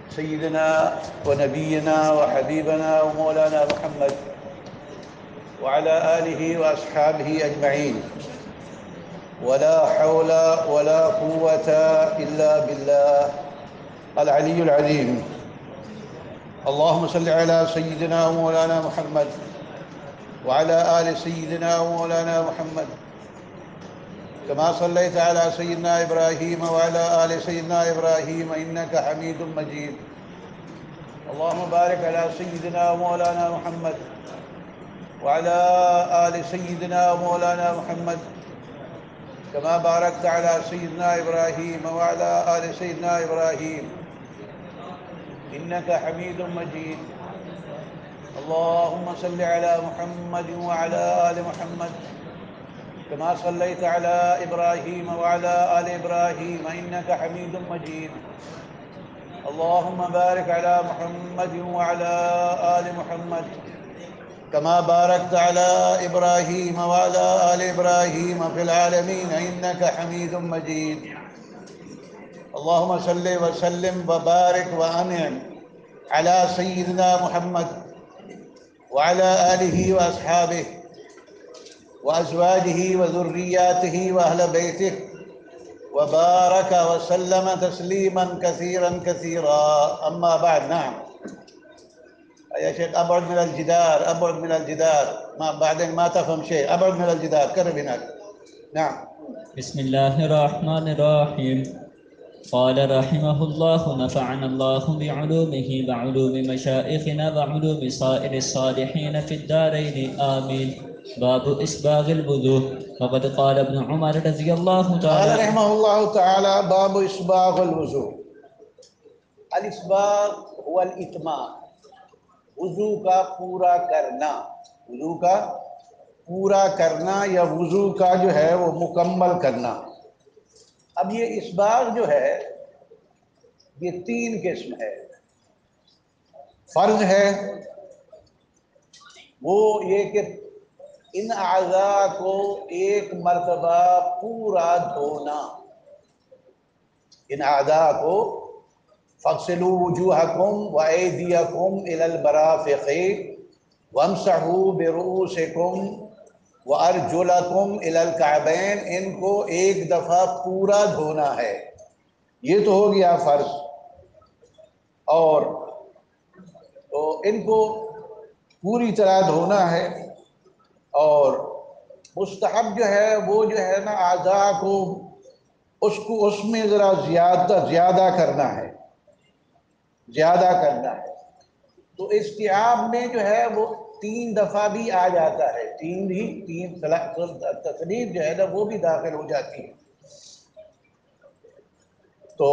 سيدنا ونبينا وحبيبنا ومولانا محمد وعلى آله وأصحابه أجمعين، ولا حول ولا قوة إلا بالله العلي العظيم. اللهم صل على سيدنا ومولانا محمد وعلى آل سيدنا ومولانا محمد كما صليت على سيدنا إبراهيم وعلى آل سيدنا إبراهيم إنك حميد مجيد. اللهم بارك على سيدنا ومولانا محمد وعلى آل سيدنا ومولانا محمد كما باركت على سيدنا إبراهيم وعلى آل سيدنا إبراهيم إنك حميد مجيد. اللهم صل على محمد وعلى آل محمد كما صليت على إبراهيم وعلى آل إبراهيم إنك حميد مجيد. اللهم بارك على محمد وعلى آل محمد كما باركت على إبراهيم وعلى آل إبراهيم في العالمين إنك حميد مجيد. اللهم صل وسلم وبارك وأنعم على سيدنا محمد وعلى آله وأصحابه وأزواجه وذرياته وأهل بيته وبارك وسلم تسليما كثيرا كثيرا. أما بعد. نعم يا شيخ، أبعد من الجدار، أبعد من الجدار، بعدين ما تفهم شيء. أبعد من الجدار، قرب هناك. نعم. بسم الله الرحمن الرحيم. قال رحمه الله: نفعنا الله بعلومه وعلوم مشائخنا وعلوم سائر الصالحين في الدارين آمين. باب إسباغ الوضوء. وقد قال ابن عمر رضي الله تعالى قال رحمه الله تعالى: باب إسباغ الوضوء. الاسباغ هو الاتمام، وضو کا پورا کرنا، وضو کا پورا کرنا یا وضو کا جو ہے وہ مکمل کرنا. اب یہ اسباغ جو ہے یہ تین قسم ہے. فرض ہے وہ یہ کہ ان اعضاء کو ایک مرتبہ پورا دھونا. ان اعضاء کو فاغسلوا وجوہکم وایدیکم الی البرافق وامسحوا برؤوسکم وارجلکم الی الکعبین. ان کو ایک دفعہ پورا دھونا ہے. یہ تو ہو گیا فرض. اور تو ان کو پوری طرح دھونا ہے. اور مستحب جو ہے وہ جو ہے نا اعضاء کو اس میں ذرا زیادہ کرنا ہے، زیادہ کرنا ہے. تو استیعاب میں جو ہے وہ 3 دفعہ بھی آ جاتا ہے. تین تصریف جو ہے نا وہ بھی داخل ہو جاتی ہے. تو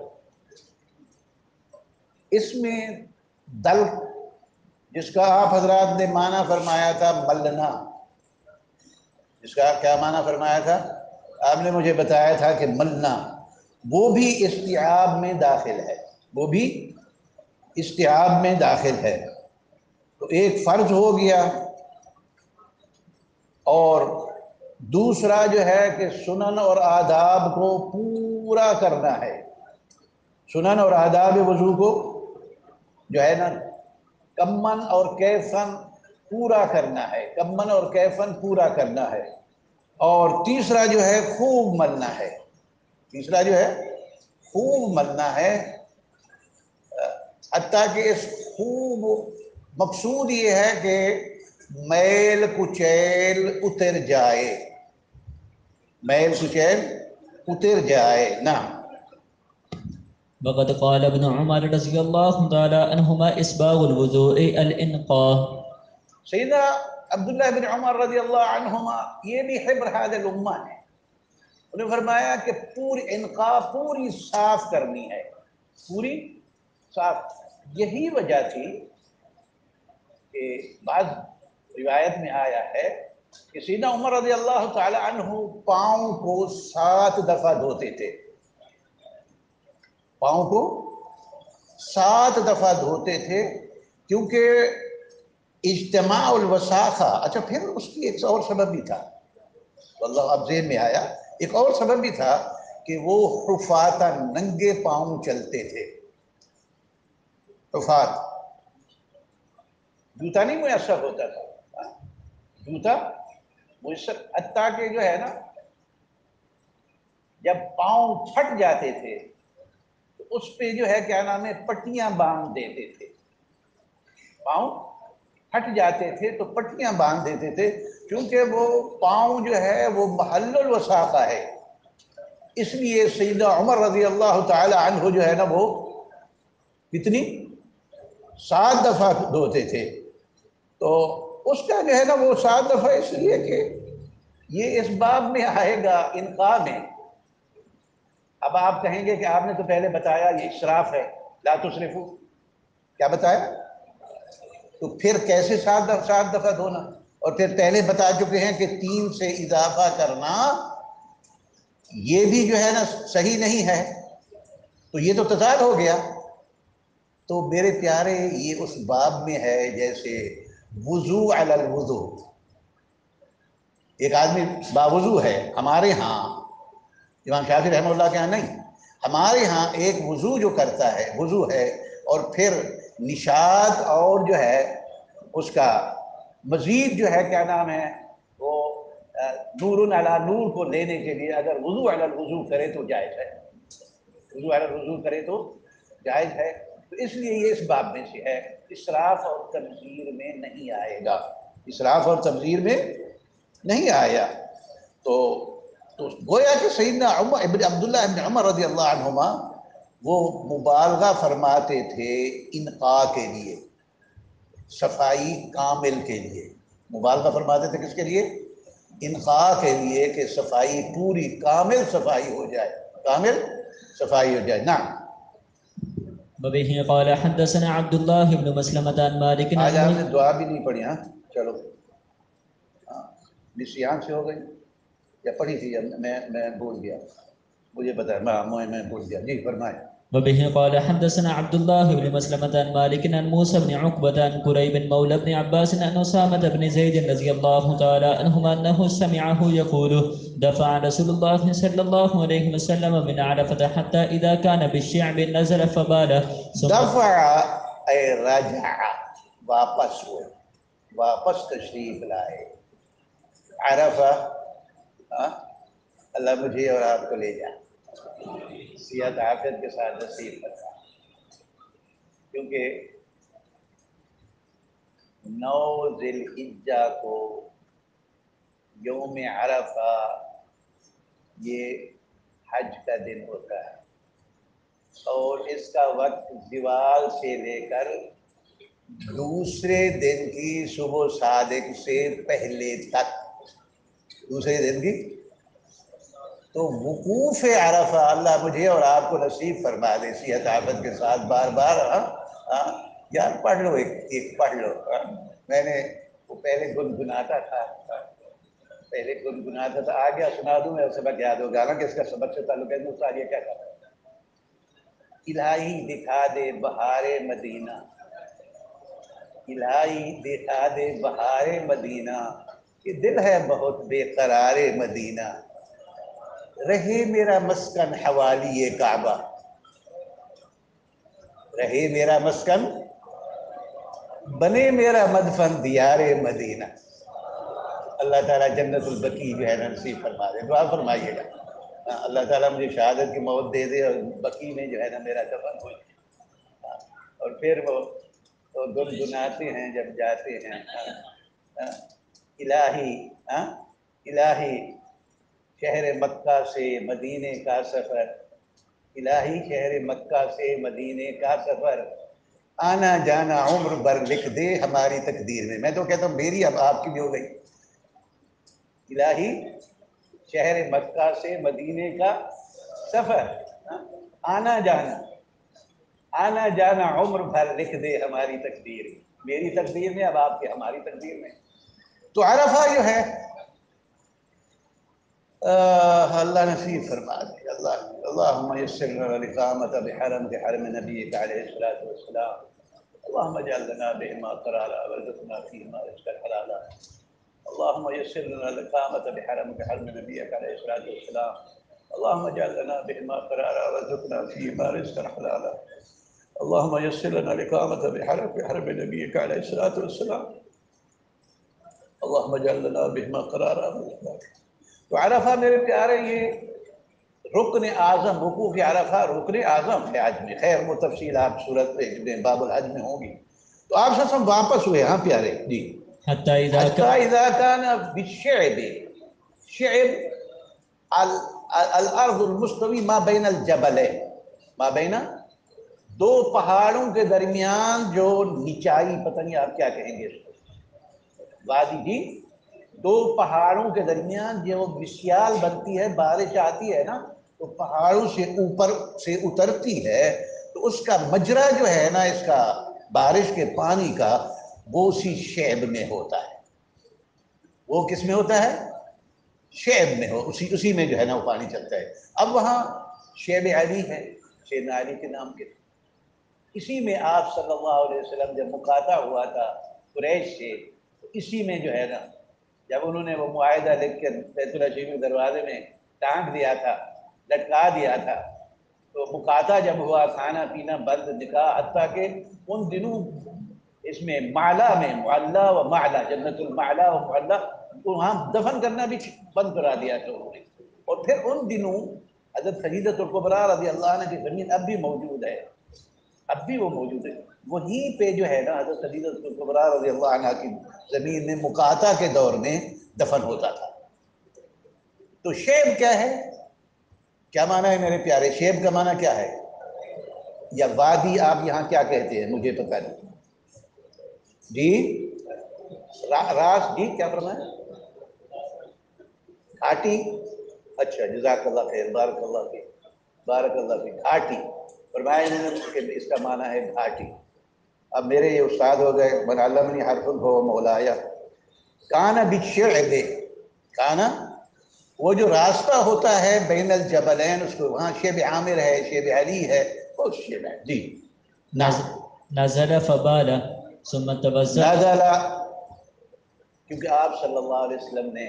اس میں دلق، جس کا آپ حضرات نے معنی فرمایا تھا ملنا، جس کا کیا معنی فرمایا تھا؟ آپ نے مجھے بتایا تھا کہ ملنا، وہ بھی استیعاب میں داخل ہے، وہ بھی استیعاب میں داخل ہے. تو ایک فرض ہو گیا، اور دوسرا جو ہے کہ سنن اور آداب کو پورا کرنا ہے. سنن اور آداب وضو کو جو ہے نا کمن اور کیفن پورا کرنا ہے، کمن اور کیفن پورا کرنا ہے. اور تیسرا جو ہے خوب ملنا ہے. تیسرا جو ہے خوب ملنا ہے، حتیٰ کہ اس خوب مقصود یہ ہے کہ میل کچیل اتر جائے، میل کچیل اتر جائے. نا وقد قال ابن عمر رضي الله تعالى عنهما: إسباغ الوضوء الإنقاء. سیدنا عبداللہ بن عمر رضی اللہ عنہما یہ بھی حبر هذه الامہ ہے. انہوں نے فرمایا کہ پوری انقاء پوری صاف کرنی ہے، پوری صاف. یہی وجہ تھی کہ بعض روایت میں آیا ہے کہ سیدنا عمر رضی اللہ تعالی عنہ پاؤں کو 7 دفعہ دھوتے تھے. پاؤں کو 7 دفعہ دھوتے تھے، کیونکہ اجتماع الوساخہ. اچھا، پھر اس کی ایک اور سبب بھی تھا، واللہ اب ذہن میں آیا، ایک اور سبب بھی تھا کہ وہ حفاتاً ننگے پاؤں چلتے تھے. حفاظ، جوتا نہیں میسر ہوتا تھا، جوتا میسر، حتیٰ کہ جو ہے نا جب پاؤں پھٹ جاتے تھے تو اس پہ جو ہے کیا نام ہے پٹیاں باندھ دیتے تھے، پاؤں پھٹ جاتے تھے تو پٹیاں باندھ دیتے تھے، کیونکہ وہ پاؤں جو ہے وہ محل الوساخہ ہے، اس لیے سیدنا عمر رضی اللہ تعالی عنہ جو ہے نا وہ کتنی 7 دفعہ دھوتے تھے، تو اس کا جو ہے نا وہ 7 دفعہ اس لیے کہ یہ اس باب میں آئے گا انقاء میں۔ اب آپ کہیں گے کہ آپ نے تو پہلے بتایا یہ اسراف ہے، لا تسرفو، کیا بتایا؟ تو پھر کیسے 7 دفعہ دھونا؟ اور پھر پہلے بتا چکے ہیں کہ 3 سے اضافہ کرنا یہ بھی جو ہے نا صحیح نہیں ہے، تو یہ تو تضاد ہو گیا۔ تو میرے پیارے یہ اس باب میں ہے جیسے وضو علی الوضو، ایک آدمی باوضو ہے، ہمارے ہاں امام شافعی رحمہ اللہ کے ہاں نہیں، ہمارے ہاں ایک وضو جو کرتا ہے وضو ہے، اور پھر نشاد اور جو ہے اس کا مزید جو ہے کیا نام ہے وہ نور علی نور کو لینے کے لیے اگر وضو علی الوضو کرے تو جائز ہے، وضو علی الوضو کرے تو جائز ہے، تو اس لیے یہ اس باب میں سے ہے، اسراف اور تبذیر میں نہیں آئے گا، اسراف اور تبذیر میں نہیں آیا۔ تو گویا کہ سیدنا عبداللہ ابن عمر رضی اللہ عنہما وہ مبالغہ فرماتے تھے انقاء کے لیے، صفائی کامل کے لیے، مبالغہ فرماتے تھے کس کے لیے؟ انقاء کے لیے، کہ صفائی پوری کامل صفائی ہو جائے، کامل صفائی ہو جائے۔ نعم۔ وبه قال حدثنا عبد الله بن مسلمة عن مالك آج عن آپ نے دعا بھی نہیں پڑھی، ہاں چلو، ہاں نسیان سے ہو گئی یا پڑھی تھی؟ میں بھول گیا، مجھے بتایا، میں بھول گیا، جی فرمائیں۔ وبه قال حدثنا عبد الله بن مسلمة عن مالك عن موسى بن عقبة عن كريب مولى بن عباس عن أسامة بن زيد رضي الله تعالى عنهما أنه سمعه يقول دفع رسول الله صلى الله عليه وسلم من عرفة حتى إذا كان بالشعب نزل فبال دفع اے رجع، واپس ہوئے، واپس تشریف لائے، عرفہ، اللہ مجھے اور آپ کو لے جا صحت عافیت کے ساتھ نصیب کرتا، کیونکہ 9 ذی الحجہ کو یوم عرفہ یہ حج کا دن ہوتا ہے، اور اس کا وقت زوال سے لے کر دوسرے دن کی صبح صادق سے پہلے تک، دوسرے دن کی، تو وقوف عرفہ اللہ مجھے اور آپ کو نصیب فرما دے صحت عافیت کے ساتھ، بار بار یار پڑھ لو، ایک پڑھ لو، میں نے وہ پہلے گنگناتا تھا، آ گیا سنا دوں میں، سبق یاد ہوگا نا کہ اس کا سبق سے تعلق ہے، استاد یہ کیا کر رہا ہے؟ الہی دکھا دے بہار مدینہ، الہی دکھا دے بہار مدینہ، کہ دل ہے بہت بے قرار مدینہ، رہے میرا مسکن حوالی کعبہ، رہے میرا مسکن بنے میرا مدفن دیار مدینہ۔ اللہ تعالیٰ جنت البقیع جو ہے نا نصیب فرما دے، دعا فرمائیے گا اللہ تعالیٰ مجھے شہادت کی موت دے دے اور بقیع میں جو ہے نا میرا دفن ہو جائے، اور پھر وہ گنگناتے ہیں جب جاتے ہیں، الہی الہی شہر مکہ سے مدینے کا سفر، الہی شہر مکہ سے مدینے کا سفر، آنا جانا عمر بھر لکھ دے ہماری تقدیر میں۔ میں تو کہتا ہوں میری اب آپ کی بھی ہو گئی، الہی شہر مکہ سے مدینے کا سفر، آنا جانا عمر بھر لکھ دے ہماری تقدیر، میری تقدیر میں، اب آپ کی ہماری تقدیر میں۔ تو عرفہ جو ہے اللہ نصیب فرما دے، اللہم یسر لنا الاقامۃ بحرم حرم نبیک علیہ الصلوۃ والسلام، اللہم اجعل لنا بہما قرارا وارزقنا فیہما رزقا حلالا، اللہم یسر لنا الاقامۃ بحرم حرم نبیک علیہ الصلوۃ والسلام، اللہم اجعل لنا بہما قرارا وارزقنا فیہما رزقا حلالا، اللهم يسر لنا الإقامة بحرم نبيك عليه الصلاة والسلام اللهم اجعل لنا بهما قرارا. تو عرفہ میرے پیارے یہ رکن اعظم، وقوف عرفہ رکن اعظم ہے حج میں. خیر وہ تفصیل آپ صورت میں باب الحج میں ہوگی. تو آپ سے واپس ہوئے. ہاں پیارے جی. حتى حتى إذا كان بالشعب، شعب الارض المستوی ما بین الجبلین، ما بین دو پہاڑوں کے درمیان جو نچائی، پتہ نہیں آپ کیا کہیں گے اس کو، وادی جی، دو پہاڑوں کے درمیان جو مسیال بنتی ہے، بارش آتی ہے نا تو پہاڑوں سے اوپر سے اترتی ہے، تو اس کا مجرا جو ہے نا اس کا بارش کے پانی کا، وہ اسی شعب میں ہوتا ہے. وہ کس میں ہوتا ہے؟ شعب میں ہو، اسی میں جو ہے نا وہ پانی چلتا ہے. اب وہاں شعب علی ہے، سیدنا علی کے نام کے، اسی میں آپ صلی اللہ علیہ وسلم جب مقاطع ہوا تھا قریش سے، اسی میں جو ہے نا جب انہوں نے وہ معاہدہ لکھ کے بیت اللہ شریف کے دروازے میں ٹانگ دیا تھا، لٹکا دیا تھا، تو مقاطع جب ہوا، کھانا پینا بند، نکاح، حتیٰ کہ ان دنوں اس میں معلا میں معلا و معلا، جنت المعلا و معلا، وہاں دفن کرنا بھی بند کرا دیا تھا انہوں نے. اور پھر ان دنوں حضرت خدیجہ الکبریٰ رضی اللہ عنہ کی زمین اب بھی موجود ہے، اب بھی وہ موجود ہے. وہیں پہ جو ہے نا حضرت خدیجہ الکبریٰ رضی اللہ عنہ کی زمین میں مقاطع کے دور میں دفن ہوتا تھا. تو شیب کیا ہے؟ کیا معنی ہے میرے پیارے؟ شیب کا معنی کیا ہے؟ یا وادی آپ یہاں کیا کہتے ہیں مجھے پتہ نہیں جی. راس جی کیا فرمائیں؟ گھاٹی. اچھا جزاک اللہ خیر، بارک اللہ فیک، بارک اللہ فیک. گھاٹی فرمایا کہ اس کا معنی ہے گھاٹی. اب میرے یہ استاد ہو گئے، من علمنی حرف ہو مولایا. کانا بالشعب، کانا وہ جو راستہ ہوتا ہے بین الجبلین، اس کو وہاں شیب عامر ہے، شیب علی ہے، وہ شیب ہے جی. نزل فبال ثم توزع. نزل، کیونکہ آپ صلی اللہ علیہ وسلم نے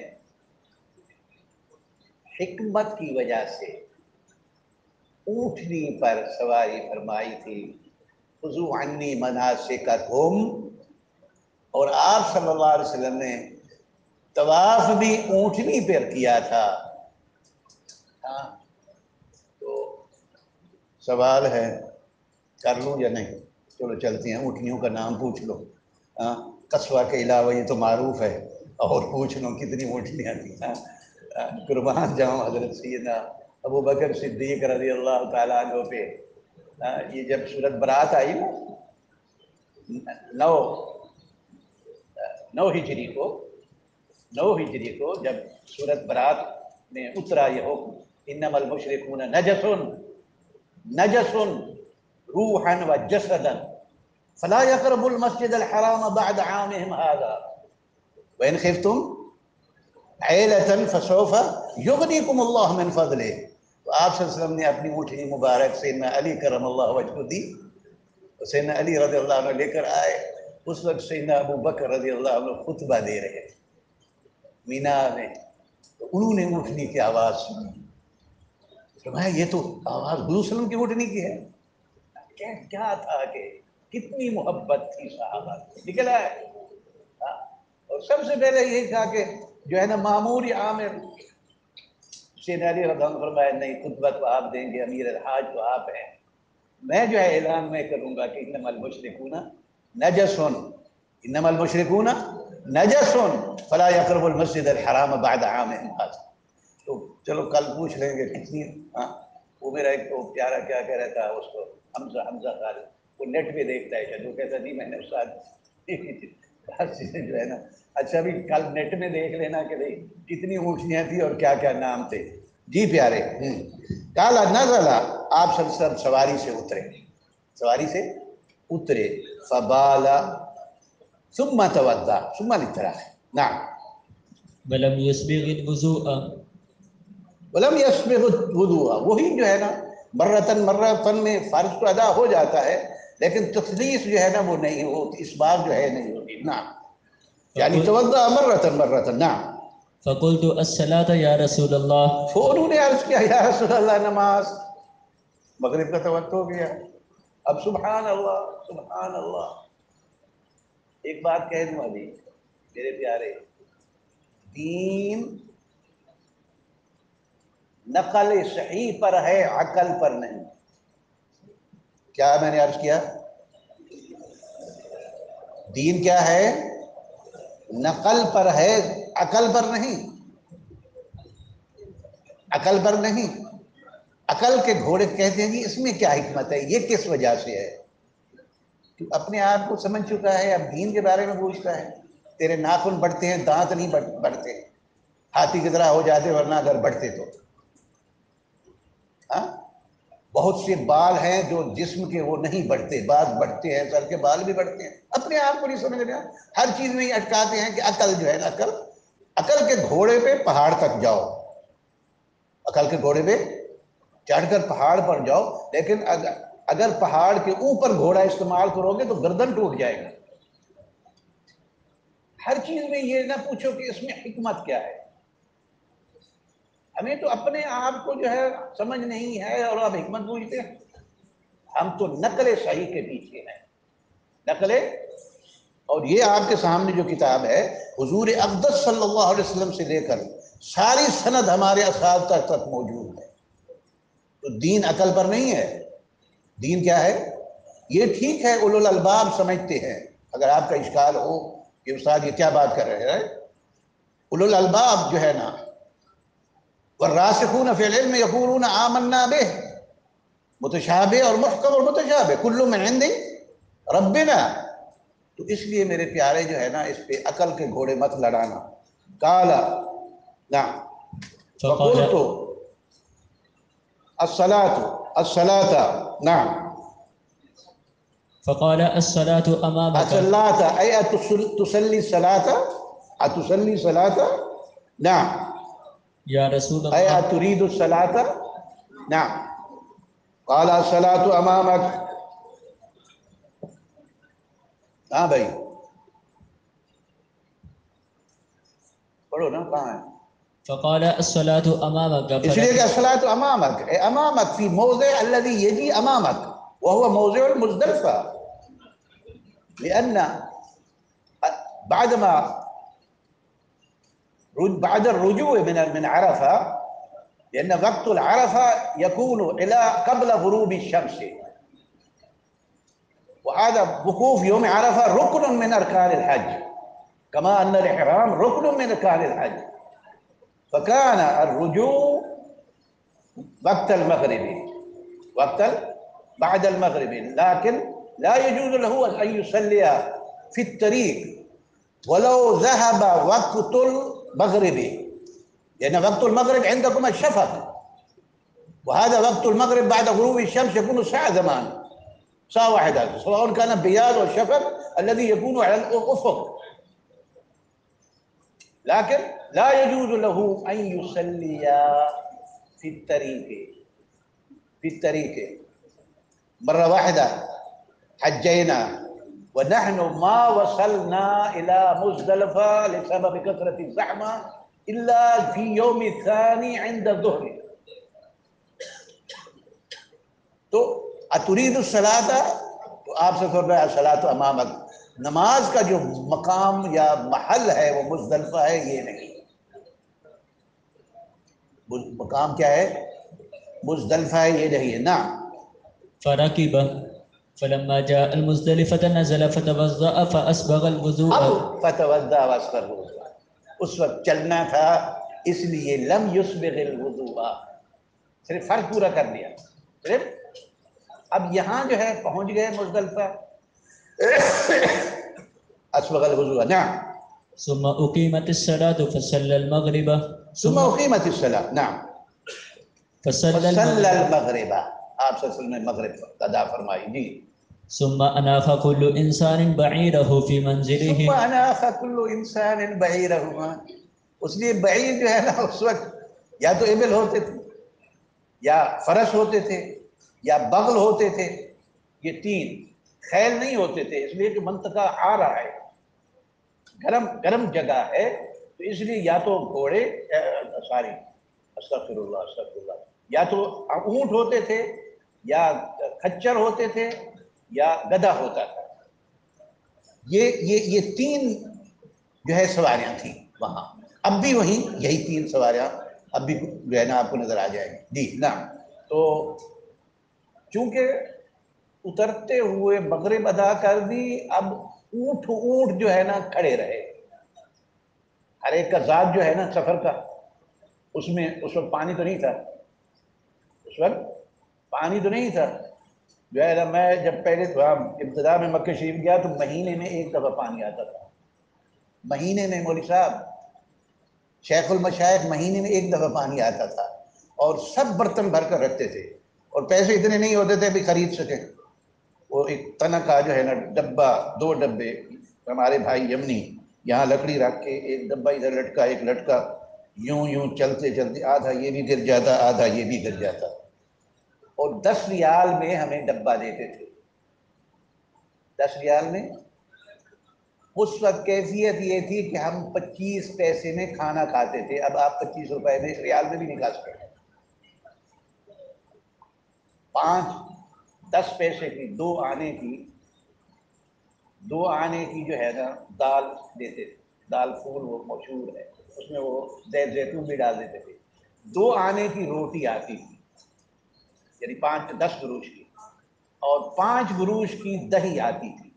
حکمت کی وجہ سے اونٹنی پر سواری فرمائی تھی. خذوا عنی مناسککم، اور آپ صلی اللہ علیہ وسلم نے طواف بھی اونٹنی پر کیا تھا. ہاں تو سوال ہے کر لوں یا نہیں؟ چلو چلتے ہیں. اونٹنیوں کا نام پوچھ لو. ہاں قصوہ کے علاوہ یہ تو معروف ہے، اور پوچھ لو کتنی اونٹنیاں تھیں. قربان جاؤں حضرت سیدنا ابو بکر صدیق رضی اللہ تعالیٰ عنہ پہ. یہ جب سورت برات آئی نا 9 ہجری کو جب سورت برات میں اترا یہ حکم، انما المشرکون نجس روحا و جسدا فلا يقربوا المسجد الحرام بعد عامهم هذا وإن خفتم عیلۃ فسوف یغنیکم اللہ من فضلہ. تو آپ صلی اللہ علیہ وسلم نے اپنی اونٹنی مبارک سیدنا علی کرم اللہ وجہ کو دی. سیدنا علی رضی اللہ عنہ لے کر آئے. اس وقت سیدنا ابو بکر رضی اللہ عنہ خطبہ دے رہے تھے مینا میں. تو انہوں نے اونٹنی کی آواز سنی. فرمایا یہ تو آواز حضور صلی اللہ علیہ وسلم کی اونٹنی کی ہے. کیا تھا کہ کتنی محبت تھی صحابہ. نکل آئے. اور سب سے پہلے یہی تھا کہ جو ہے نا معمور عامر سیدنا علی رضی اللہ عنہ فرمایا نہیں، خطبہ تو آپ دیں گے، امیر الحاج تو آپ ہیں، میں جو ہے اعلان میں کروں گا کہ انما المشرکون نجس، انما المشرکون نجس فلا يقربوا المسجد الحرام بعد عامهم هذا. تو چلو کل پوچھ لیں گے کتنی. ہاں وہ میرا ایک تو پیارا کیا کہہ رہا تھا اس کو، حمزہ خالد، وہ نیٹ پہ دیکھتا ہے، وہ کہتا نہیں میں نے استاد چیزیں جو ہے نا. اچھا بھی کل نیٹ میں دیکھ لینا کہ بھئی کتنی اونٹنیاں تھی اور کیا کیا نام تھے. جی پیارے. کالا نزل، آپ سب سواری سے اترے، سواری سے اترے. فبالا ثم توضا ثم للتراخ. نعم. ولم يسبغ الوضوء. ولم يسبغ الوضوء، وہی جو ہے نا مرتن میں فرض تو ادا ہو جاتا ہے، لیکن تخلیص جو ہے نا وہ نہیں ہوتی، اس بار جو ہے نہیں ہوتی. نعم یعنی توضا مرتن. نعم. فقلت الصلاة یا رسول اللہ. انہوں نے عرض کیا یا رسول اللہ نماز. مغرب کا تو وقت ہو گیا. اب سبحان اللہ سبحان اللہ، ایک بات کہہ دوں ابھی میرے پیارے، دین نقل صحیح پر ہے، عقل پر نہیں۔ کیا میں نے عرض کیا؟ دین کیا ہے؟ نقل پر ہے، عقل پر نہیں، عقل پر نہیں۔ عقل کے گھوڑے کہتے ہیں جی اس میں کیا حکمت ہے، یہ کس وجہ سے ہے؟ تو اپنے آپ کو سمجھ چکا ہے، اب دین کے بارے میں پوچھتا ہے۔ تیرے ناخن بڑھتے ہیں، دانت نہیں بڑھتے، ہاتھی کی طرح ہو جاتے ورنہ اگر بڑھتے تو۔ ہاں، بہت سے بال ہیں جو جسم کے وہ نہیں بڑھتے، بعض بڑھتے ہیں، سر کے بال بھی بڑھتے ہیں۔ اپنے آپ کو نہیں سمجھ رہے، ہر چیز میں ہی اٹکاتے ہیں کہ عقل جو ہے نا، عقل کے گھوڑے پہ پہاڑ تک جاؤ، عقل کے گھوڑے پہ چڑھ کر پہاڑ پر جاؤ، لیکن اگر پہاڑ کے اوپر گھوڑا استعمال کرو گے تو گردن ٹوٹ جائے گا۔ ہر چیز میں یہ نہ پوچھو کہ اس میں حکمت کیا ہے۔ ہمیں تو اپنے آپ کو جو ہے سمجھ نہیں ہے اور آپ حکمت پوچھتے ہیں۔ ہم تو نقل صحیح کے پیچھے ہیں، نقل۔ اور یہ آپ کے سامنے جو کتاب ہے حضور اقدس صلی اللہ علیہ وسلم سے لے کر ساری سند ہمارے اساتذہ تک موجود ہے۔ تو دین عقل پر نہیں ہے، دین کیا ہے؟ یہ ٹھیک ہے اولو الالباب سمجھتے ہیں، اگر آپ کا اشکال ہو کہ استاد یہ کیا بات کر رہے ہیں، اولو الالباب جو ہے نا، والراسخون فی العلم یقولون آمنا بہ، متشابہ اور محکم اور متشابہ کل من عند ربنا۔ تو اس لیے میرے پیارے جو ہے نا، اس پہ عقل کے گھوڑے مت لڑانا۔ کالا نعم وقلت الصلاة نعم فقال الصلاة أمامك الصلاة أي تصلي الصلاة، أتصلي الصلاة؟ نعم. يا رسول أي الله أتريد الصلاة؟ نعم. قال الصلاة أمامك. ہاں بھائی پڑھو نا، کہاں ہے؟ فقال الصلاة أمامك اس لیے کہ الصلاة أمامك، أي أمامك في موضع الذي يجي أمامك وهو موضع المزدلفة، لأن بعد الرجوع من عرفة، لأن وقت العرفة يكون إلى قبل غروب الشمس، وهذا وقوف يوم عرفة ركن من أركان الحج، كما أن الإحرام ركن من أركان الحج. فكان الرجوع وقت المغرب، بعد المغرب، لكن لا يجوز له أن يصلي في الطريق ولو ذهب وقت المغرب، لأن وقت المغرب عندكم الشفق، وهذا وقت المغرب بعد غروب الشمس يكون ساعة زمان، ساعة واحدة، سواء كان بياض والشفق الذي يكون على الأفق، لكن لا يجوز له أن يصلي في الطريق. مرة واحدة حجينا ونحن ما وصلنا إلى مزدلفة لسبب كثرة الزحمة إلا في يوم الثاني عند الظهر. تو اتريد الصلاة، تو آپ سے فرمایا الصلاة امامک، نماز کا جو مقام یا محل ہے وہ مزدلفہ ہے، یہ نہیں۔ مقام کیا ہے؟ مزدلفہ ہے، یہ نہیں ہے نا۔ فركب فلما جاء المزدلفة نزل فتوضأ فأسبغ الوضوء. اب فتوضأ واسبغ الوضوء، اس وقت چلنا تھا اس لیے لم يسبغ الوضوء، صرف فرض پورا کر دیا صرف۔ اب یہاں جو ہے پہنچ گئے مزدلفہ، اسبغ الوضوء نعم. ثم أقيمت الصلاة فصلى المغرب. ثم أقيمت الصلاة نعم فصلى فصلى المغرب. المغرب، آپ صلی اللہ علیہ وسلم نے مغرب ادا فرمائی جی۔ ثم أناخ كل إنسان بعيره في ثم منزله. اناخ كل انسان بعیرهما، اس لیے بعیر جو ہے نا اس وقت یا تو ابل ہوتے تھے یا فرس ہوتے تھے یا بغل ہوتے تھے، یہ تین، خیل نہیں ہوتے تھے، اس لیے کہ منطقہ آ رہا ہے، گرم جگہ ہے، تو اس لیے یا تو گھوڑے استغفر اللہ، یا تو اونٹ ہوتے تھے یا کھچر ہوتے تھے یا گدھا ہوتا تھا. یہ 3 جو ہے سواریاں تھیں وہاں. اب بھی وہیں یہی 3 سواریاں اب بھی جو ہے نا آپ کو نظر آ جائیں گی. جی نا. تو چونکہ اترتے ہوئے مغرب ادا کر دی، اب اونٹ جو ہے نا کھڑے رہے. ہر ایک کا ذات جو ہے نا سفر کا، اس وقت پانی تو نہیں تھا. اس وقت پانی تو نہیں تھا. جو ہے نا میں جب پہلے ابتدا میں مکہ شریف گیا تو مہینے میں 1 دفعہ پانی آتا تھا. مہینے میں مولوی صاحب، شیخ المشائخ، مہینے میں 1 دفعہ پانی آتا تھا. اور سب برتن بھر کر رکھتے تھے، اور پیسے اتنے نہیں ہوتے تھے بھی خرید سکیں. وہ ایک تنہ کا جو ہے نا ڈبہ، 2 ڈبے، ہمارے بھائی یمنی یہاں لکڑی رکھ کے ایک ڈبہ ادھر لٹکا، ایک لٹکا، یوں چلتے چلتے آدھا یہ بھی گر جاتا، آدھا یہ بھی گر جاتا. اور 10 ریال میں ہمیں ڈبہ دیتے تھے. 10 ریال میں. اس وقت کیفیت یہ تھی کہ ہم 25 پیسے میں کھانا کھاتے تھے. اب آپ 25 روپے میں ریال میں بھی نہیں کھا سکتے. 5-10 پیسے کی 2 آنے کی جو ہے نا دال دیتے تھے. دال فول وہ مشہور ہے، اس میں وہ زیتون بھی ڈال دیتے تھے. 2 آنے کی روٹی آتی تھی، یعنی 10 گروش کی، اور 5 گروش کی دہی آتی تھی،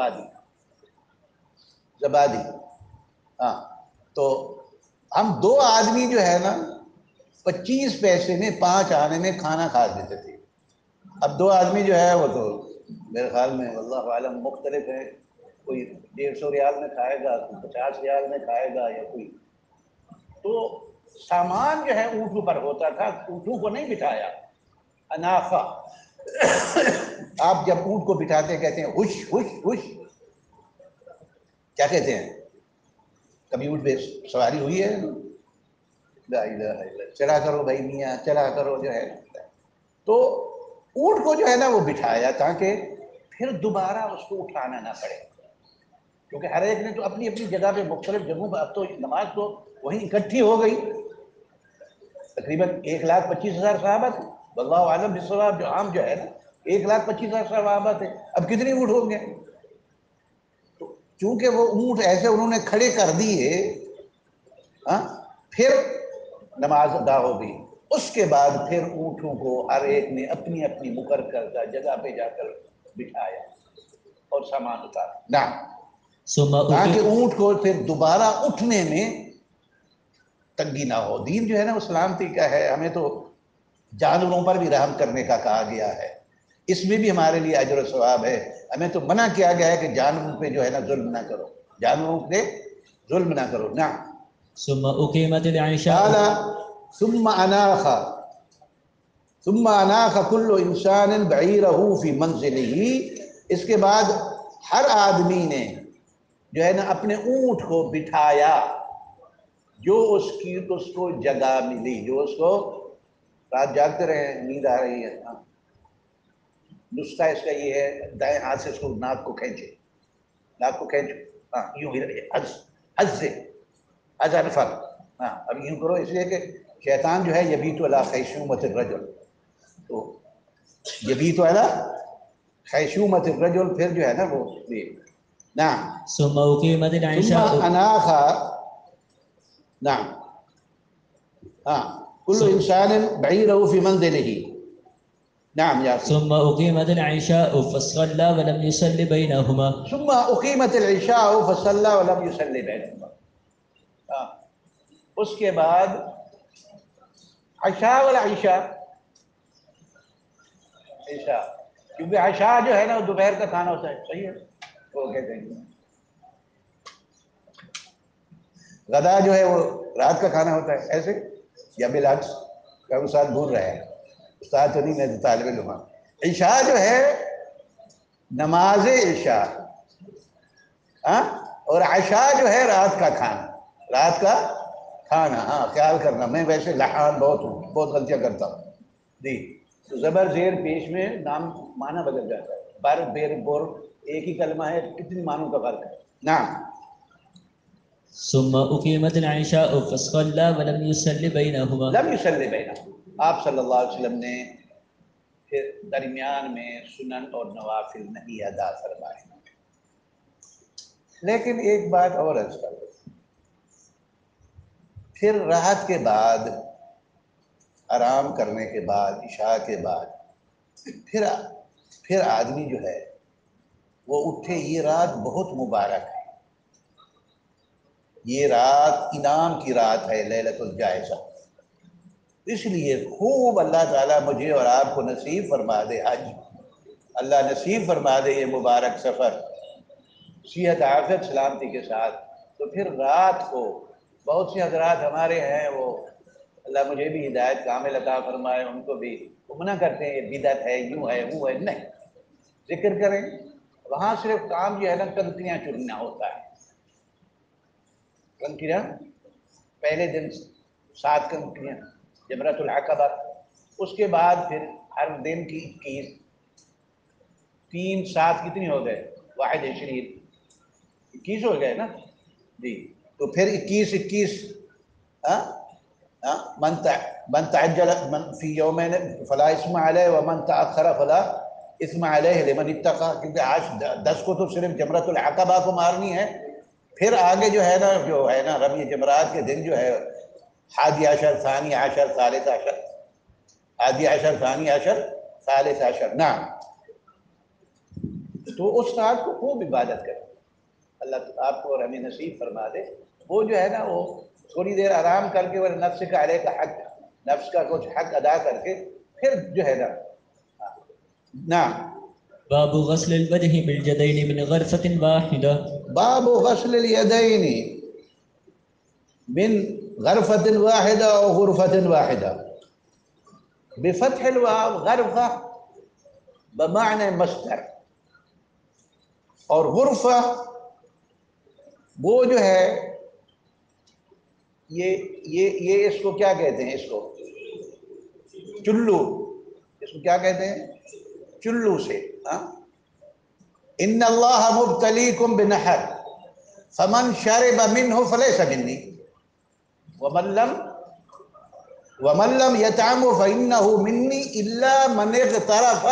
زبادی. ہاں. تو ہم 2 آدمی جو ہے نا 25 پیسے میں 5 آنے میں کھانا کھا دیتے تھے. اب 2 آدمی جو ہے وہ تو میرے خیال میں واللہ عالم مختلف ہے. کوئی 150 ریال میں کھائے گا، کوئی 50 ریال میں کھائے گا، یا کوئی. تو سامان جو ہے اونٹوں پر ہوتا تھا، اونٹوں کو نہیں بٹھایا. اناخا. آپ جب اونٹ کو بٹھاتے کہتے ہیں ہوش ہوش ہوش. کیا کہتے ہیں؟ کبھی اونٹ پہ سواری ہوئی ہے؟ لا الہ الا اللہ. چلا کرو بھائی میاں، چلا کرو جو ہے. تو اونٹ کو جو ہے نا وہ بٹھایا تاکہ پھر دوبارہ اس کو اٹھانا نہ پڑے، کیونکہ ہر ایک نے تو اپنی اپنی جگہ پہ مختلف جگہوں پہ. اب تو نماز تو وہیں اکٹھی ہو گئی. تقریباً 1,25,000 صحابہ تھے. واللہ عالم بالصواب. جو عام جو ہے نا 1,25,000 صحابہ تھے. اب کتنے اونٹ ہوں گے؟ تو چونکہ وہ اونٹ ایسے انہوں نے کھڑے کر دیے، پھر نماز ادا ہو گئی. اس کے بعد پھر اونٹوں کو ہر ایک نے اپنی اپنی مقرر کردہ جگہ پہ جا کر بٹھایا اور سامان اتارا نہ، تاکہ اونٹ کو پھر دوبارہ اٹھنے میں تنگی نہ ہو. دین جو ہے نا وہ سلامتی کا ہے. ہمیں تو جانوروں پر بھی رحم کرنے کا کہا گیا ہے، اس میں بھی ہمارے لیے اجر و ثواب ہے. ہمیں تو منع کیا گیا ہے کہ جانوروں پہ جو ہے نا ظلم نہ کرو، جانوروں پہ ظلم نہ کرو. نہ ثم اقیمت العشاء قال ثم اناخ كل انسان بعیرہ فی منزلہ. اس کے بعد ہر آدمی نے جو ہے نا اپنے اونٹ کو بٹھایا جو اس کو جگہ ملی، جو اس کو. رات جاگتے رہے، نیند آ رہی ہے. نسخہ اس کا یہ ہے، دائیں ہاتھ سے اس کو ناک کو کھینچے، ناک کو کھینچو. ہاں یوں ہی حز سے حز انفر. ہاں اب یوں کرو، اس لیے کہ شیطان جو ہے یبیت علی خیشومۃ الرجل. تو یبیت علی خیشومۃ الرجل، پھر جو ہے نا وہ نعم ثم اقیمت ثم العشاء. اناخ. نعم. ہاں کل انسان بعیرہ فی منزلہ. نعم یا اخی. ثم اقیمت العشاء فصلى ولم يصلي بينهما. ثم اقیمت العشاء فصلى ولم يصلي بینہما. اس کے بعد عشاء والعشاء، عشاء، کیونکہ عشاء جو ہے نا وہ دوپہر کا کھانا ہوتا ہے. صحیح ہے. وہ کہتے ہیں غدا جو ہے وہ رات کا کھانا ہوتا ہے، ایسے یا بالعکس. کیا استاد بھول رہے ہیں؟ استاد تو نہیں، میں تو طالب علم ہوں. عشاء جو ہے نماز عشاء، اور عشاء جو ہے رات کا کھانا، رات کا کھانا. ہاں خیال کرنا، میں ویسے لحان بہت ہوں، بہت غلطیاں کرتا ہوں. جی تو زبر زیر پیش میں نام معنی بدل جاتا ہے. بر بیر بور ایک ہی کلمہ ہے، کتنی معنوں کا فرق ہے. نعم. ثم اقیمت العشاء فصلى ولم يصلي بينهما. لم يصلي بینہما. آپ صلی اللہ علیہ وسلم نے پھر درمیان میں سنن اور نوافل نہیں ادا فرمائے. لیکن ایک بات اور عرض کر دوں، پھر راحت کے بعد، آرام کرنے کے بعد، عشاء کے بعد پھر آدمی جو ہے وہ اٹھے. یہ رات بہت مبارک ہے، یہ رات انعام کی رات ہے، لیلۃ الجائزہ. اس لیے خوب اللہ تعالیٰ مجھے اور آپ کو نصیب فرما دے، حج اللہ نصیب فرما دے یہ مبارک سفر صحت عافیت سلامتی کے ساتھ. تو پھر رات کو بہت سے حضرات ہمارے ہیں، وہ اللہ مجھے بھی ہدایت کامل عطا فرمائے، ان کو بھی، وہ منع کرتے ہیں یہ بدعت ہے، یوں ہے وہ ہے. نہیں، ذکر کریں. وہاں صرف کام جو ہے نا کنکریاں چننا ہوتا ہے. کنکریاں پہلے دن 7 کنکریاں جمرۃ العقبہ، اس کے بعد پھر ہر دن کی 21، 3 7 کتنی ہو گئے؟ 21، 21 ہو گئے نا جی. تو پھر 21 من تعجل فی یومین فلا اسم علیہ ومن تأخر فلا اسم علیہ لمن اتقى. کیونکہ آج 10 کو تو صرف جمرۃ العقبہ کو مارنی ہے، پھر آگے جو ہے نا رمی جمرات کے دن جو ہے 11 ثانی 10 ثالث 10، 11 ثانی 10 ثالث 10. نعم. تو اس رات کو خوب عبادت کریں، اللہ آپ کو اور ہمیں نصیب فرما دے. وہ جو ہے نا وہ تھوڑی دیر آرام کر کے، اور نفس کا علیہ کا حق، نفس کا کچھ حق ادا کر کے پھر جو ہے نا. نعم. باب غسل الوجه باليدين من غرفة واحدة. باب غسل الیدین من غرفة واحدة او غرفة واحدة بفتح الواو. غرفہ بمعنی مصدر، اور غرفہ وہ جو ہے یہ اس کو کیا کہتے ہیں؟ اس کو چلو. اس کو کیا کہتے ہیں؟ چلو سے. ان اللہ مبتلیکم بنہر فمن شرب منہ فلیس منی ومن لم یطعمہ فانہ منی الا من اغترف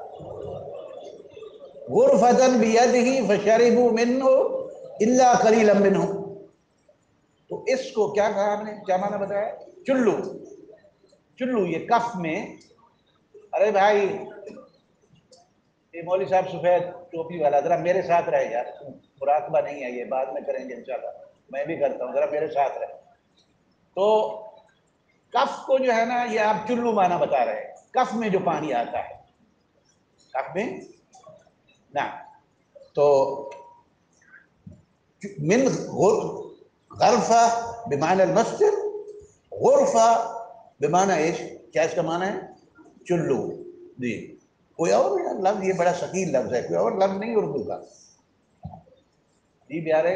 غرفۃ بیدہ فشربوا منہ الا قلیلا منہم. تو اس کو کیا کہا ہم نے، کیا معنی بتایا؟ چلو. چلو یہ کف میں، ارے بھائی یہ مولوی صاحب سفید ٹوپی والا، ذرا میرے ساتھ رہے یار، مراقبہ نہیں ہے یہ، بعد میں کریں گے انشاءاللہ، میں بھی کرتا ہوں، ذرا میرے ساتھ رہے. تو کف کو جو ہے نا یہ آپ چلو معنی بتا رہے ہیں، کف میں جو پانی آتا ہے، کف میں نا. تو من غرفہ بمعنی المسجد، غرفہ بمعنی ایش، کیا اس کا معنی ہے؟ چلو. جی. کوئی اور لفظ، یہ بڑا ثقیل لفظ ہے، کوئی اور لفظ نہیں اردو کا. جی پیارے.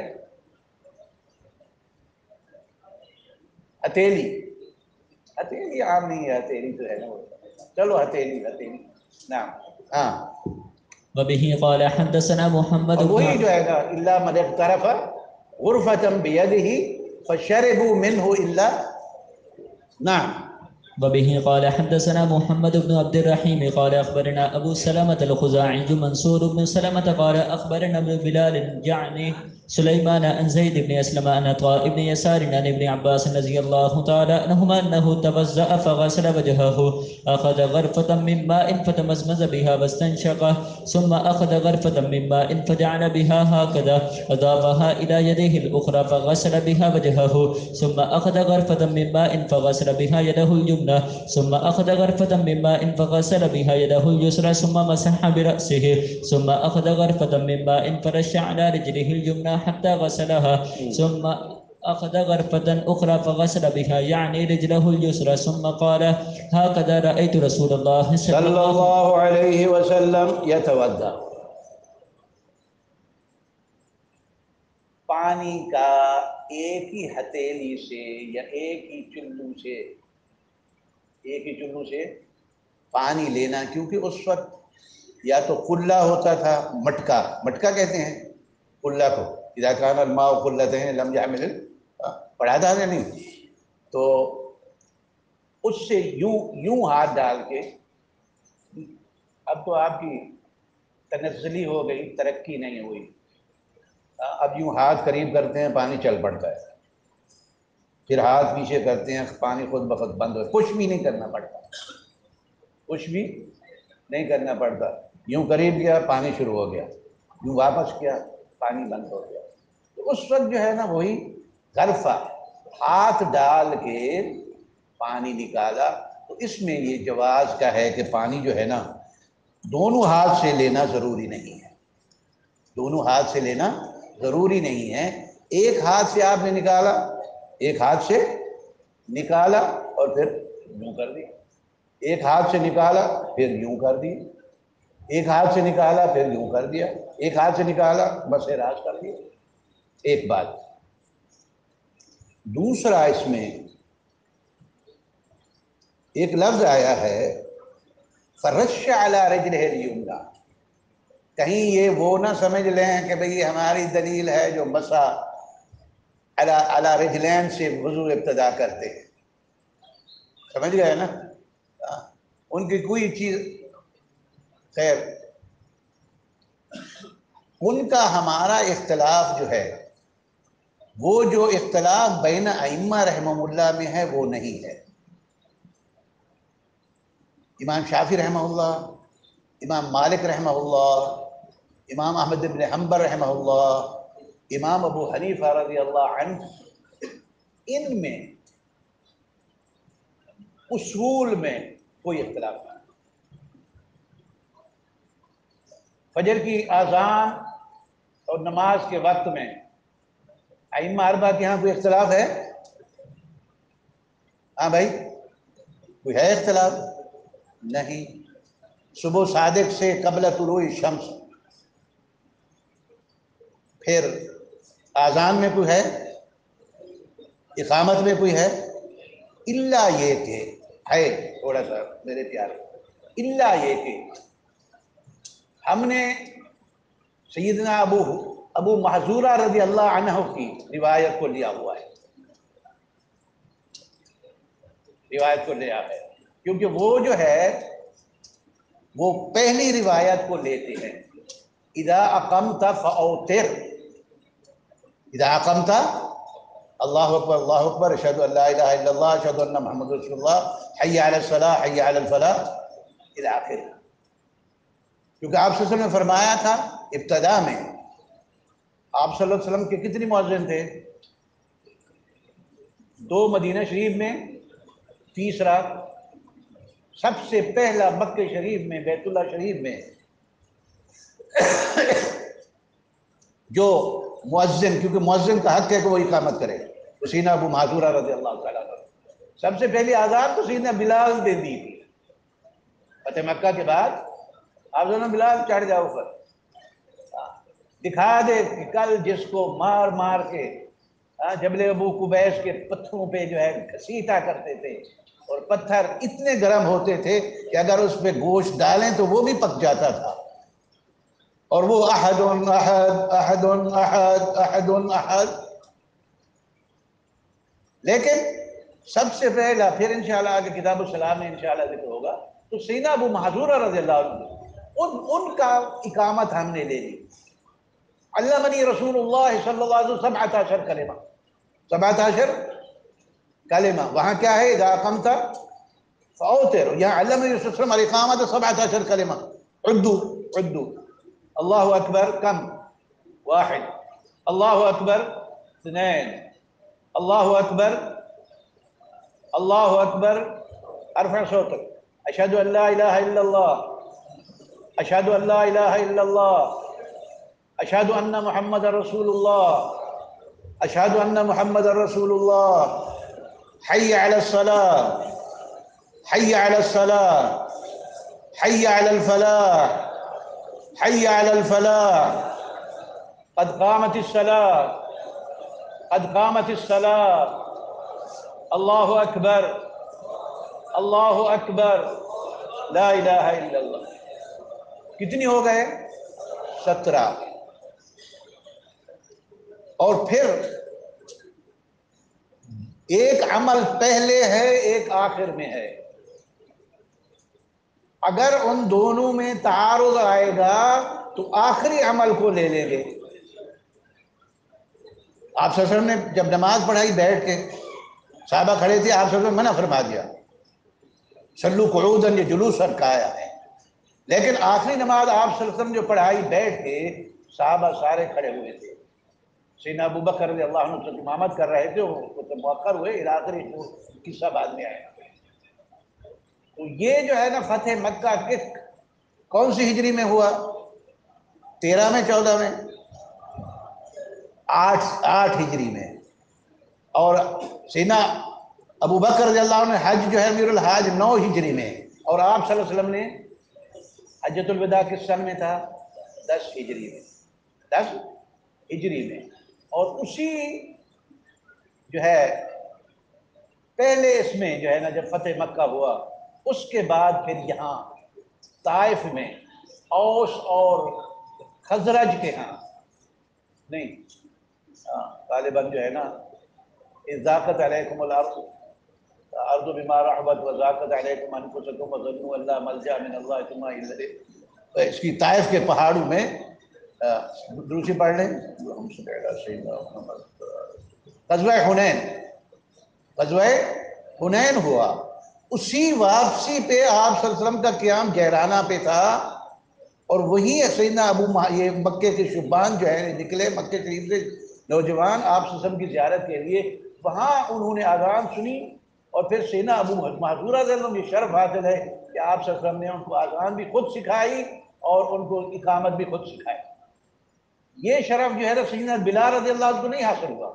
ہتھیلی. ہتھیلی عام نہیں ہے، ہتھیلی تو ہے نا وہ. چلو ہتھیلی. نعم. ہاں. وبه قال حدثنا محمد اور بن وہی جو ہے نا الا من اغترف غرفۃ بیدہ فشربوا منہ الا. نعم. وبه قال حدثنا محمد بن عبد الرحيم قال أخبرنا أبو سلمة الخزاعي منصور بن سلمة قال أخبرنا ابن بلال يعني سليمان عن زيد بن أسلم عن عطاء بن يسار عن ابن عباس رضي الله تعالى عنهما أنه توضأ فغسل وجهه، أخذ غرفة من ماء فتمزمز بها واستنشق، ثم أخذ غرفة من ماء فجعل بها هكذا، أضافها إلى يديه الأخرى فغسل بها وجهه، ثم أخذ غرفة من ماء فغسل بها يده اليمنى، ثم أخذ غرفة من ماء فغسل بها يده اليسرى، ثم مسح برأسه، ثم أخذ غرفة من ماء فرش على رجله اليمنى حتى غسلها، ثم أخذ غرفة أخرى فغسل بها يعني رجله اليسرى، ثم قال هكذا رأيت رسول الله صلی اللہ علیہ وسلم یتوضا. پانی کا ایک ہی ہتھیلی سے یا ایک ہی چلو سے پانی لینا، کیونکہ اس وقت یا تو قلہ ہوتا تھا، مٹکا کہتے ہیں قلہ کو، اذا کان الماء قلتین لم يحمل، پڑھا تھا یا نہیں؟ تو اس سے یوں ہاتھ ڈال کے اب تو آپ کی تنزلی ہو گئی، ترقی نہیں ہوئی. اب یوں ہاتھ قریب کرتے ہیں پانی چل پڑتا ہے، پھر ہاتھ پیچھے کرتے ہیں پانی خود بخود بند ہو، کچھ بھی نہیں کرنا پڑتا، کچھ بھی نہیں کرنا پڑتا. یوں قریب کیا پانی شروع ہو گیا، یوں واپس کیا پانی بند ہو گیا. تو اس وقت جو ہے نا وہی غرفہ، ہاتھ ڈال کے پانی نکالا. تو اس میں یہ جواز کا ہے کہ پانی جو ہے نا دونوں ہاتھ سے لینا ضروری نہیں ہے، دونوں ہاتھ سے لینا ضروری نہیں ہے. ایک ہاتھ سے آپ نے نکالا، ایک ہاتھ سے نکالا اور پھر یوں کر دیا، ایک ہاتھ سے نکالا پھر یوں کر دیا، ایک ہاتھ سے نکالا پھر یوں کر دیا، ایک ہاتھ سے نکالا بس راز کر دیا. ایک بات. دوسرا اس میں ایک لفظ آیا ہے فرش علی رجلہ الیمنی، کہیں یہ وہ نہ سمجھ لیں کہ بھئی ہماری دلیل ہے جو مسح علی رجلین سے وضو ابتدا کرتے ہیں. سمجھ گئے نا؟ ان کی کوئی چیز، خیر ان کا ہمارا اختلاف جو ہے وہ جو اختلاف بین ائمہ رحمہ اللہ میں ہے وہ نہیں ہے. امام شافعی رحمہ اللہ، امام مالک رحمہ اللہ، امام احمد بن حنبل رحمہ اللہ، امام ابو حنیفہ رضی اللہ عنہ، ان میں اصول میں کوئی اختلاف نہیں. فجر کی اذان اور نماز کے وقت میں ائمہ اربعہ کے یہاں کوئی اختلاف ہے؟ ہاں بھائی کوئی ہے اختلاف؟ نہیں. صبح صادق سے قبل طلوع شمس، پھر اذان میں کوئی ہے، اقامت میں کوئی ہے، الا یہ کہ ہے تھوڑا سا میرے پیارے، الا یہ کہ ہم نے سیدنا ابو محذورہ رضی اللہ عنہ کی روایت کو لیا ہوا ہے، روایت کو لیا ہے کیونکہ وہ جو ہے وہ پہلی روایت کو لیتے ہیں. اذا اقمت فاوتر، اذا اقمت اللہ اکبر اشہد ان لا الہ الا اللہ اشہد ان محمد رسول اللہ حی علی الصلاۃ حی علی الفلاح الی آخر. کیونکہ آپ صلی اللہ علیہ وسلم نے فرمایا تھا ابتدا میں، آپ صلی اللہ علیہ وسلم کے کتنے مؤذن تھے؟ 2 مدینہ شریف میں، تیسرا سب سے پہلا مکہ شریف میں، بیت اللہ شریف میں جو مؤذن، کیونکہ مؤذن کا حق ہے کہ وہ اقامت کرے، تو سیدنا ابو معذورہ رضی اللہ تعالیٰ عنہ، سب سے پہلی آزاد تو سیدنا بلال دے دی تھی. فتح مکہ کے بعد آپ دونوں بلال چڑھ جاؤ پر، دکھا دے کہ کل جس کو مار مار کے جبل ابو قبیس کے پتھروں پہ جو ہے گھسیٹا کرتے تھے، اور پتھر اتنے گرم ہوتے تھے کہ اگر اس پہ گوشت ڈالیں تو وہ بھی پک جاتا تھا، اور وہ احد احد احد احد احد احد. لیکن سب سے پہلا، پھر انشاءاللہ آگے کتاب الصلاۃ میں انشاءاللہ ذکر ہوگا، تو سیدنا ابو محذورہ رضی اللہ عنہ ان کا اقامت ہم نے لے لی. علمنی رسول اللہ صلی اللہ علیہ وسلم 17 کلمہ، 17 کلمہ. وہاں کیا ہے؟ اذا اقمت فاوتر، یہاں علمنی رسول اللہ صلی اللہ علیہ وسلم الاقامت 17 کلمہ. عدو اللہ اکبر کم؟ 1، اللہ اکبر 2، اللہ اکبر، اللہ اکبر ارفع صوتک، اشہد ان لا الہ الا اللہ، اشہد ان لا الہ الا اللہ، اشہد ان محمد رسول اللہ، اشہد ان محمد رسول اللہ، حی علی الصلاۃ حی علی الصلاۃ حی علی الفلاح حی علی الفلاح قد قامت الصلاۃ قد قامت الصلاۃ، اللہ اکبر اللہ اکبر لا الہ الا اللہ. کتنی ہو گئے؟ 17. اور پھر ایک عمل پہلے ہے ایک آخر میں ہے. اگر ان دونوں میں تعارض آئے گا تو آخری عمل کو لے لیں گے۔ آپ صلی اللہ علیہ وسلم نے جب نماز پڑھائی بیٹھ کے، صحابہ کھڑے تھے، آپ صلی اللہ علیہ وسلم منع فرما دیا، صلو قعودا، یہ جلوس رکھا ہے، لیکن آخری نماز آپ صلی اللہ علیہ وسلم جو پڑھائی بیٹھ کے، صحابہ سارے کھڑے ہوئے تھے۔ سیدنا ابو بکر رضی اللہ عنہ سے امامت کر رہے تھے، وہ مؤخر ہوئے، آخری قصہ بعد میں آیا۔ تو یہ جو ہے نا فتح مکہ کے کون سی ہجری میں ہوا؟ 13 میں، 14 میں، 8 ہجری میں۔ اور سیدنا ابو بکر رضی اللہ عنہ حج جو ہے امیر الحاج 9 ہجری میں، اور آپ صلی اللہ علیہ وسلم نے حجۃ الوداع کس سن میں تھا؟ 10 ہجری میں، 10 ہجری میں۔ اور اسی جو ہے پہلے اس میں جو ہے نا جب فتح مکہ ہوا، اس کے بعد پھر یہاں طائف میں اوس اور خزرج کے ہاں نہیں، غالباً جو ہے نا ضاقت علیکم الارض بما رحبت وضاقت علیکم انفسکم وظنوا ان لا ملجا من اللہ ثم الیہ، اس کی طائف کے پہاڑوں میں دوسری پڑھ لیں، غزوہ حنین، غزوہ حنین ہوا، اسی واپسی پہ آپ صلی اللہ علیہ وسلم کا قیام جہرانہ پہ تھا، اور وہی سیدنا یہ مکے کے شبان جو ہے نکلے مکے شریف سے نوجوان آپ صلی اللہ علیہ وسلم کی زیارت کے لیے، وہاں انہوں نے اذان سنی، اور پھر سیدنا ابو محذورہ رضی اللہ عنہ یہ شرف حاصل ہے کہ آپ صلی اللہ علیہ وسلم نے ان کو اذان بھی خود سکھائی اور ان کو اقامت بھی خود سکھائی۔ یہ شرف جو ہے نا سیدنا بلال رضی اللہ عنہ کو نہیں حاصل ہوا،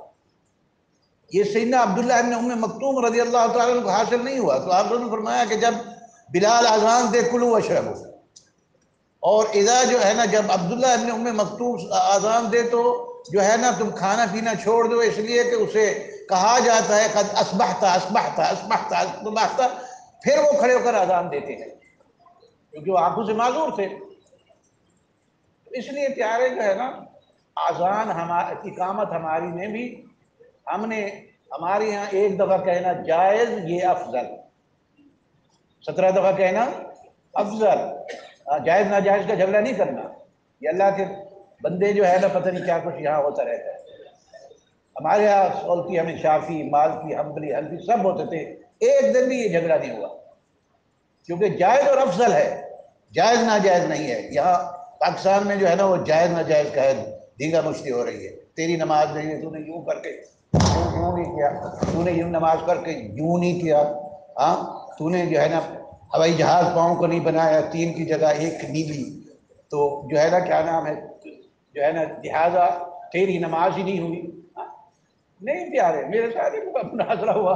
یہ سیدنا عبداللہ ابن ام مکتوم رضی اللہ تعالیٰ عنہ کو حاصل نہیں ہوا۔ تو آپ نے فرمایا کہ جب بلال اذان دے کلوا واشربوا، اور اذا جو ہے نا جب عبداللہ ابن ام مکتوم اذان دے تو جو ہے نا تم کھانا پینا چھوڑ دو، اس لیے کہ اسے کہا جاتا ہے قد اصبحت اصبحت اصبحت اصبحت، پھر وہ کھڑے ہو کر اذان دیتے ہیں کیونکہ وہ آنکھوں سے معذور تھے۔ اس لیے پیارے جو ہے نا اذان اقامت ہماری میں بھی ہم نے ہمارے یہاں ایک دفعہ کہنا جائز، یہ افضل، 17 دفعہ کہنا افضل، جائز ناجائز کا جھگڑا نہیں کرنا۔ یہ اللہ کے بندے جو ہے نا پتہ نہیں کیا کچھ یہاں ہوتا رہتا ہے۔ ہمارے یہاں سولتی ہمیں شافی، مالکی، حنبلی، حنفی سب ہوتے تھے، ایک دن بھی یہ جھگڑا نہیں ہوا، کیونکہ جائز اور افضل ہے، جائز ناجائز نہیں ہے۔ یہاں پاکستان میں جو ہے نا وہ جائز ناجائز کا ہے، دھینگا مشتی ہو رہی ہے، تیری نماز نہیں ہے، تو نے یوں کر کے یوں نہیں کیا، تو نے یوں نماز کر کے یوں نہیں کیا، ہاں تو نے جو ہے نا ہوائی جہاز پاؤں کو نہیں بنایا، 3 کی جگہ 1 نیلی، تو جو ہے نا کیا نام ہے جو ہے نا لہٰذا تیری نماز ہی نہیں ہوئی۔ نہیں پیارے میرے ساتھ مناظرہ ہوا،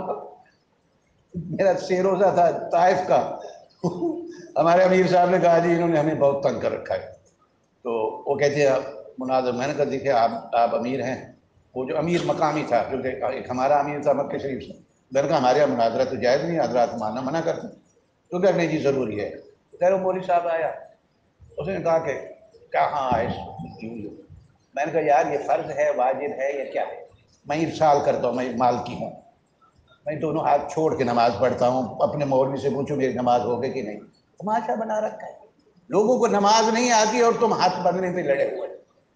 میرا 6 روزہ تھا طائف کا، ہمارے امیر صاحب نے کہا جی انہوں نے ہمیں بہت تنگ کر رکھا ہے، تو وہ کہتے ہیں مناظر، میں نے کہا دیکھیں آپ امیر ہیں، وہ جو امیر مقامی تھا کیونکہ ایک ہمارا امیر تھا مکہ شریف سے، میں نے کہا ہمارے یہاں مناظرہ تو جائز نہیں، حضرات ماننا منع کرتے ہیں، تو کہا نہیں جی ضروری ہے۔ خیر وہ مولوی صاحب آیا، اس نے کہا کہ کہاں ہے، میں نے کہا یار یہ فرض ہے، واجب ہے، یہ کیا ہے؟ میں ارسال کرتا ہوں، میں مالکی ہوں، میں دونوں ہاتھ چھوڑ کے نماز پڑھتا ہوں، اپنے مولوی سے پوچھو میری نماز ہو گئی کہ نہیں۔ تماشا بنا رکھا ہے، لوگوں کو نماز نہیں آتی اور تم ہاتھ باندھنے پہ لڑے ہوئے،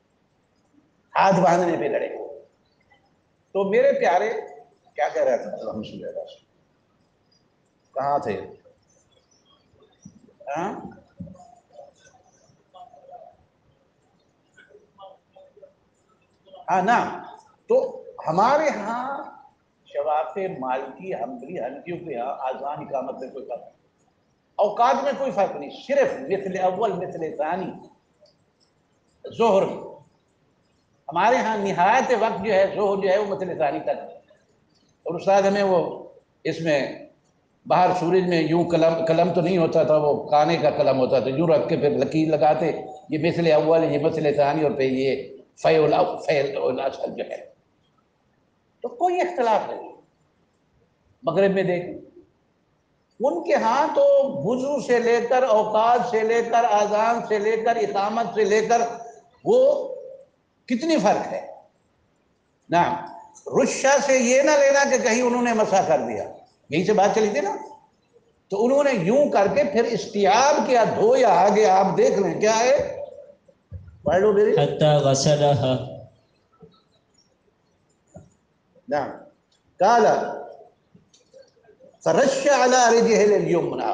ہاتھ باندھنے پہ لڑے ہوئے۔ تو میرے پیارے کیا کہہ رہا تھا الحمد للہ، کہاں تھے؟ ہاں نا، تو ہمارے ہاں شوافع، مالکی، حنبلی، حنفیوں کے یہاں اذان اقامت میں کوئی فرق نہیں، اوقات میں کوئی فرق نہیں، صرف مثل اول مثل ثانی ظہر میں، ہمارے ہاں نہایت وقت جو ہے ظہر جو ہے وہ مثل ثانی تک ہے، اور استاد ہمیں وہ اس میں باہر سورج میں یوں قلم تو نہیں ہوتا تھا، وہ کانے کا قلم ہوتا تھا، یوں رکھ کے پھر لکیر لگاتے، یہ مثل اول، یہ مثل ثانی، اور پھر یہ فعل الاصل جو ہے، تو کوئی اختلاف نہیں۔ مغرب میں دیکھ ان کے ہاں تو وضو سے لے کر، اوقات سے لے کر، اذان سے لے کر، اقامت سے لے کر، وہ کتنی فرق ہے نا۔ رشا سے یہ نہ لینا کہ کہیں انہوں نے مسح کر دیا، یہی سے بات چلی تھی نا، تو انہوں نے یوں کر کے پھر استیاب کیا، دھویا. آگے آپ دیکھ لیں کیا ہے، پڑھ لو میرے. حتى غسلها. نعم. قال فرش على رجله اليمنى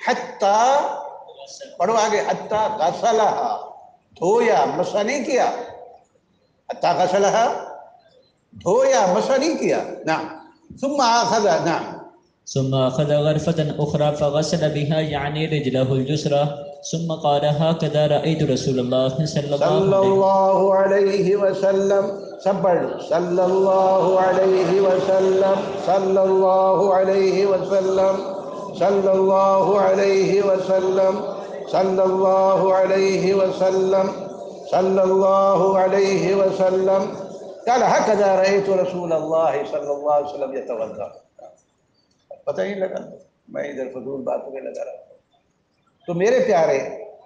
حتى، پڑھو آگے، حتى غسلها، دھویا، مسح نہیں کیا. حتى غسلها، دھویا، مسح نہیں کیا. نعم. ثم اخذ، نعم، ثم أخذ غرفة أخرى فغسل بها يعني رجله اليسرى، ثم قال هكذا رأيت رسول الله صلى الله صلی عليه وسلم. اللہ علیہ وسلم. سب پڑھ لو. صلی اللہ علیہ وسلم، صلی اللہ علیہ وسلم، صلی اللہ علیہ وسلم، صلی اللہ علیہ وسلم، صلی اللہ علیہ وسلم. قال هكذا رأيت رسول اللہ صلی اللہ علیہ وسلم يتوضا. پتہ ہی لگا، میں ادھر فضول باتوں میں لگا رہا ہوں. تو میرے پیارے،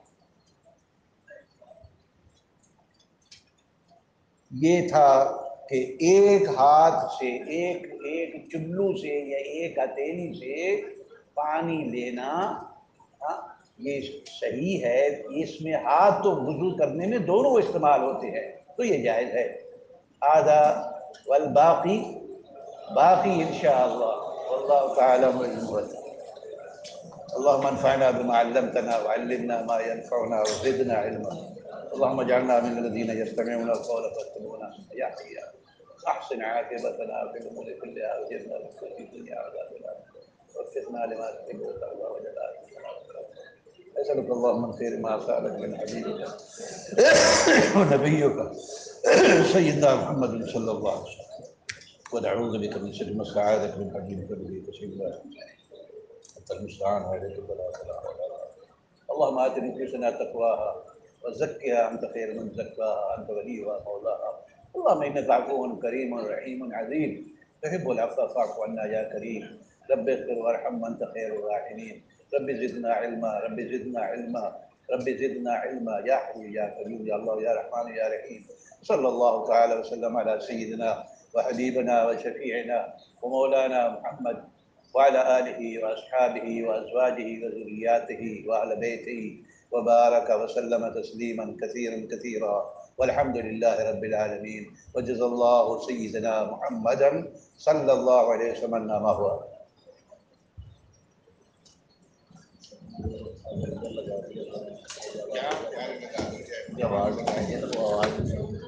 یہ تھا کہ ایک ہاتھ سے، ایک چلو سے یا ایک ہتھیلی سے پانی لینا، ہاں، یہ صحیح ہے. اس میں ہاتھ تو وضو کرنے میں دونوں استعمال ہوتے ہیں، تو یہ جائز ہے. آدھا والباقی باقی انشاءاللہ واللہ تعالی معلوم. اللهم انفعنا بما علمتنا وعلمنا ما ينفعنا وزدنا علما. اللهم اجعلنا من الذين يستمعون القول فيتبعون احسنه. يا حي يا قيوم احسن عاقبتنا في الامور كلها واجرنا من خزي الدنيا وعذاب الاخره ووفقنا لما تحب وترضى وجزاك اسالك اللهم من خير ما سالك من حبيبك ونبيك سيدنا محمد صلى الله عليه وسلم، ونعوذ بك من شر ما استعاذك من حبيبك نبيك سيدنا انت المستعان وعليك البلاغ ولا حول ولا قوة. اللهم آت نفوسنا تقواها وزكها أنت خير من زكاها أنت وليها مولاها. اللهم إنك عفو كريم رحيم عظيم تحب العفو فاعف عنا يا كريم. رب اغفر وارحم وأنت خير الراحمين. رب زدنا علما، رب زدنا علما، رب زدنا علما. يا حي يا قيوم يا الله يا رحمن يا رحيم. صلى الله تعالى وسلم على سيدنا وحبيبنا وشفيعنا ومولانا محمد وعلى آله وأصحابه وأزواجه وذرياته وأهل بيته وبارك وسلم تسليما كثيرا كثيرا. والحمد لله رب العالمين. وجزا الله سيدنا محمدا صلى الله عليه وسلم ما هو.